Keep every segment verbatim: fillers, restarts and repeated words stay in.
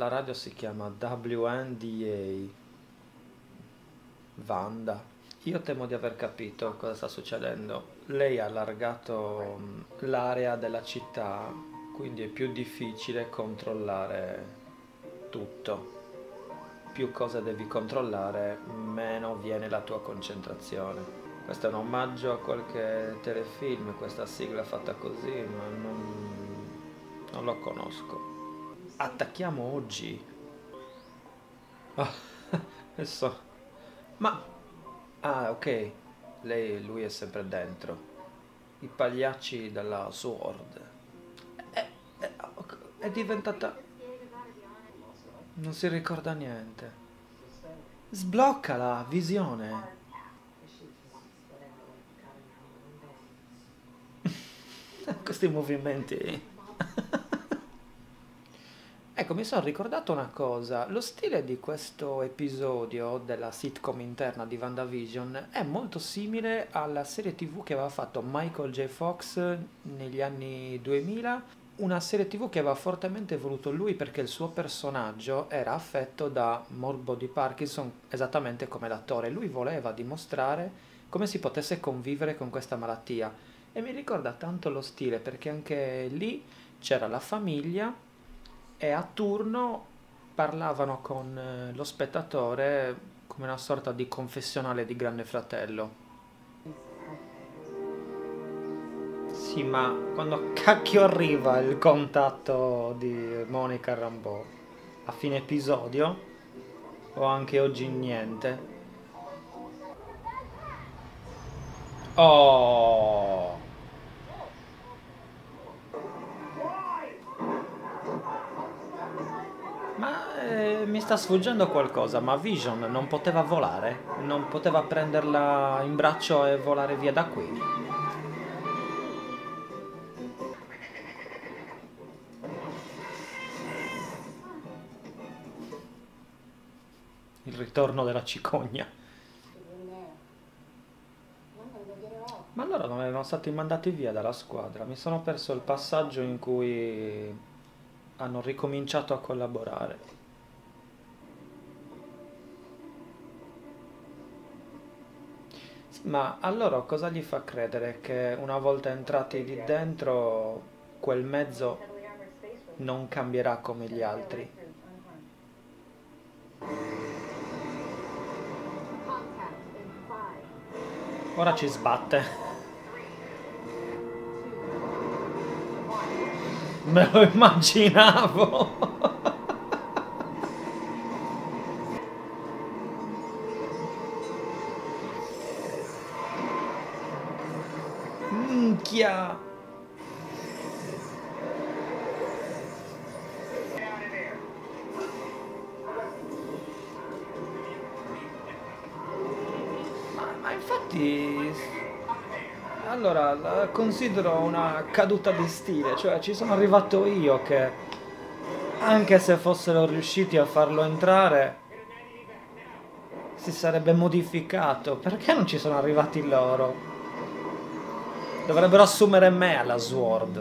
della radio si chiama W N D A, Wanda. Io temo di aver capito cosa sta succedendo. Lei ha allargato mh, l'area della città, quindi è più difficile controllare tutto. Più cose devi controllare, meno viene la tua concentrazione. Questo è un omaggio a qualche telefilm, questa sigla fatta così, ma non, non lo conosco. Attacchiamo oggi. Ah, adesso. Ma. Ah, ok. Lei, lui è sempre dentro. I pagliacci della Sword. È, è, è diventata. Non si ricorda niente. Sbloccala, visione. Questi movimenti. Ecco, mi sono ricordato una cosa. Lo stile di questo episodio della sitcom interna di WandaVision è molto simile alla serie T V che aveva fatto Michael J. Fox negli anni duemila, una serie T V che aveva fortemente voluto lui perché il suo personaggio era affetto da morbo di Parkinson, esattamente come l'attore. Lui voleva dimostrare come si potesse convivere con questa malattia. E mi ricorda tanto lo stile perché anche lì c'era la famiglia e a turno parlavano con eh, lo spettatore come una sorta di confessionale di Grande Fratello. Sì, ma quando cacchio arriva il contatto di Monica Rambeau? A fine episodio? O anche oggi niente? Oh! Ma eh, mi sta sfuggendo qualcosa, ma Vision non poteva volare? Non poteva prenderla in braccio e volare via da qui? Il ritorno della cicogna. Ma allora non erano stati mandati via dalla squadra? Mi sono perso il passaggio in cui hanno ricominciato a collaborare. Sì, ma allora cosa gli fa credere che una volta entrati lì dentro quel mezzo non cambierà come gli altri? Ora ci sbatte. Me lo immaginavo. Minchia. Ma, ma infatti, allora la considero una caduta di stile, cioè ci sono arrivato io che, anche se fossero riusciti a farlo entrare, si sarebbe modificato. Perché non ci sono arrivati loro? Dovrebbero assumere me alla Sword.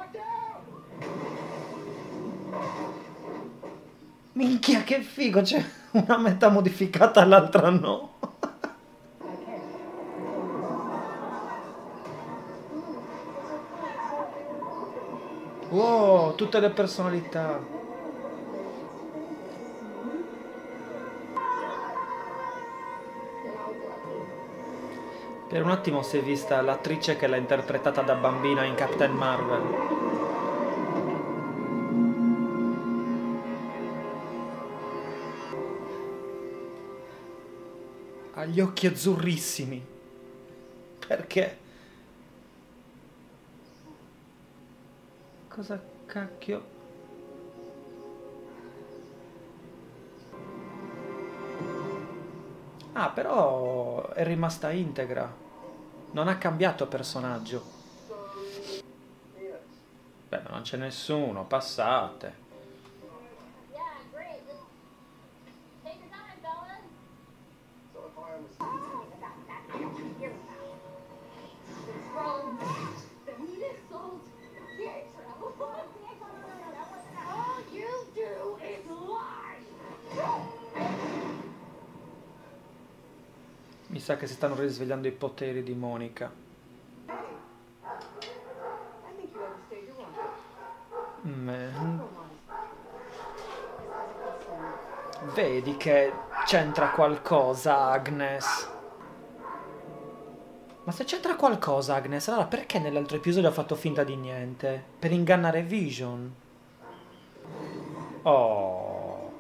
Minchia, che figo, c'è una meta modificata e l'altra no. Wow, tutte le personalità. Per un attimo si è vista l'attrice che l'ha interpretata da bambina in Captain Marvel. Ha gli occhi azzurrissimi. Perché? Cosa cacchio? Ah, però è rimasta integra. Non ha cambiato personaggio. Beh, ma non c'è nessuno, passate. sa che si stanno risvegliando i poteri di Monica. Man. Vedi che c'entra qualcosa, Agnes. Ma se c'entra qualcosa, Agnes, allora perché nell'altro episodio ha fatto finta di niente? Per ingannare Vision? Oh.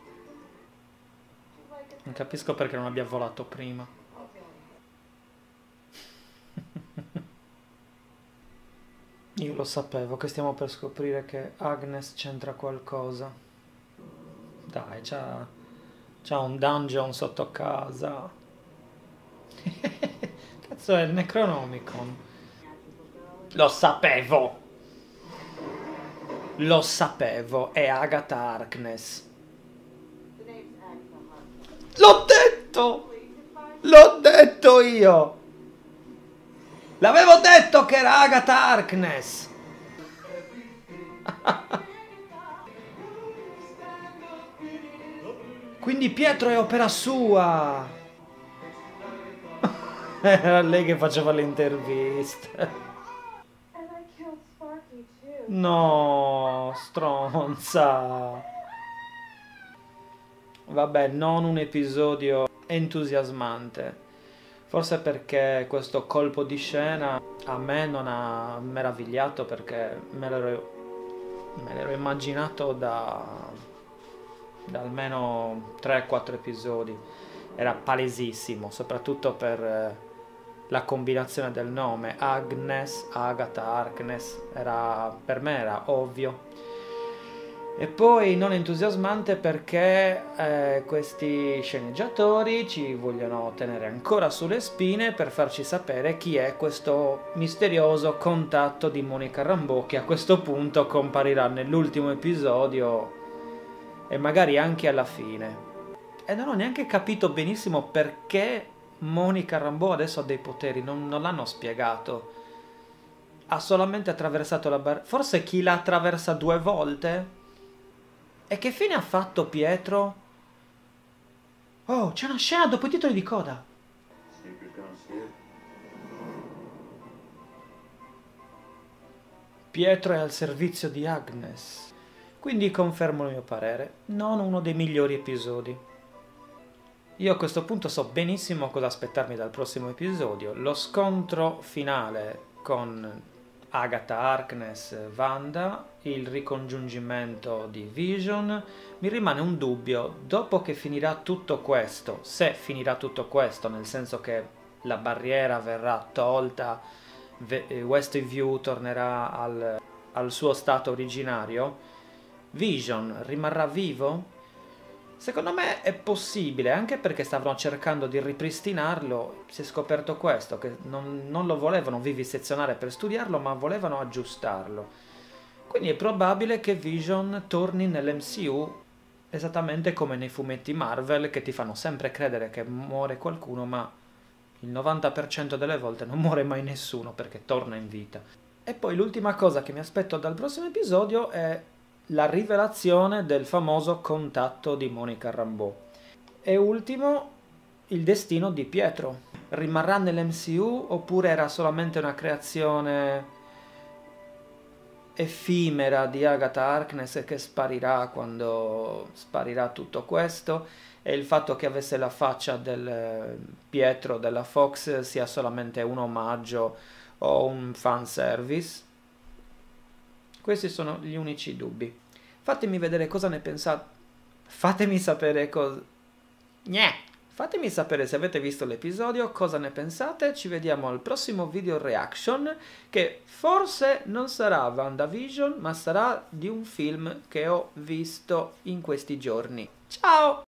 Non capisco perché non abbia volato prima. Io lo sapevo che stiamo per scoprire che Agnes c'entra qualcosa. Dai, c'ha... c'ha un dungeon sotto casa. Cazzo è il Necronomicon? Lo sapevo! Lo sapevo, è Agatha Harkness. L'ho detto! L'ho detto io! L'avevo detto che era Agatha Harkness! Quindi Pietro è opera sua! Era lei che faceva le interviste. No, stronza. Vabbè, non un episodio entusiasmante. Forse perché questo colpo di scena a me non ha meravigliato, perché me l'ero, me l'ero immaginato da, da almeno tre quattro episodi. Era palesissimo, soprattutto per la combinazione del nome Agnes, Agatha Harkness, era, per me era ovvio. E poi non entusiasmante perché eh, questi sceneggiatori ci vogliono tenere ancora sulle spine per farci sapere chi è questo misterioso contatto di Monica Rambeau, che a questo punto comparirà nell'ultimo episodio e magari anche alla fine. E non ho neanche capito benissimo perché Monica Rambeau adesso ha dei poteri, non, non l'hanno spiegato. Ha solamente attraversato la barriera. Forse chi la attraversa due volte? E che fine ha fatto Pietro? Oh, c'è una scena dopo i titoli di coda. Pietro è al servizio di Agnes. Quindi confermo il mio parere. Non uno dei migliori episodi. Io a questo punto so benissimo cosa aspettarmi dal prossimo episodio. Lo scontro finale con Agatha Harkness, Wanda, il ricongiungimento di Vision. Mi rimane un dubbio, dopo che finirà tutto questo, se finirà tutto questo, nel senso che la barriera verrà tolta, Westview tornerà al, al suo stato originario, Vision rimarrà vivo? Secondo me è possibile, anche perché stavano cercando di ripristinarlo. Si è scoperto questo, che non, non lo volevano vivisezionare per studiarlo, ma volevano aggiustarlo. Quindi è probabile che Vision torni nell'M C U esattamente come nei fumetti Marvel, che ti fanno sempre credere che muore qualcuno, ma il novanta per cento delle volte non muore mai nessuno perché torna in vita. E poi l'ultima cosa che mi aspetto dal prossimo episodio è la rivelazione del famoso contatto di Monica Rambeau. E ultimo, il destino di Pietro. Rimarrà nell'M C U oppure era solamente una creazione effimera di Agatha Harkness che sparirà quando sparirà tutto questo, e il fatto che avesse la faccia del Pietro della Fox sia solamente un omaggio o un fanservice? Questi sono gli unici dubbi. Fatemi vedere cosa ne pensate. Fatemi sapere cosa... Gnè! Fatemi sapere se avete visto l'episodio, cosa ne pensate. Ci vediamo al prossimo video reaction, che forse non sarà WandaVision, ma sarà di un film che ho visto in questi giorni. Ciao!